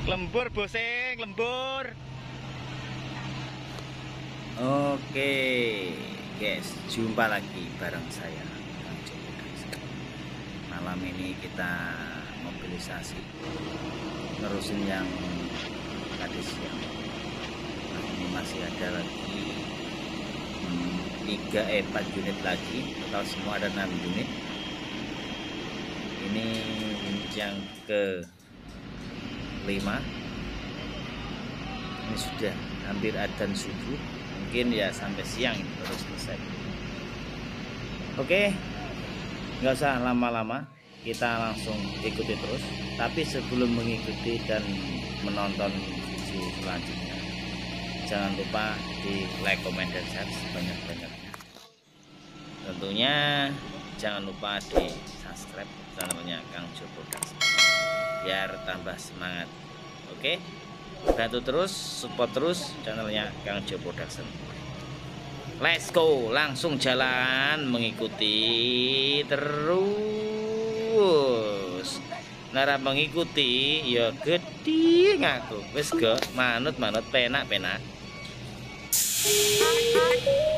Lembur boseng, lembur. Oke guys, jumpa lagi bareng saya. Malam ini kita mobilisasi nerusin yang tadi siang. Nah, ini masih ada lagi 4 unit lagi, total semua ada 6 unit. Ini yang ke 5. Ini sudah hampir adzan subuh, mungkin ya sampai siang ini baru selesai. Oke, nggak usah lama-lama, kita langsung ikuti terus. Tapi sebelum mengikuti dan menonton video selanjutnya, jangan lupa di like, comment, dan share sebanyak-banyaknya. Tentunya jangan lupa di subscribe channelnya Kang Jo Production biar tambah semangat. Oke, bantu terus, support terus channelnya Kang Jo Production. Let's go, langsung jalan mengikuti terus. Nara mengikuti ya gede ngaku. Wes go, manut penak.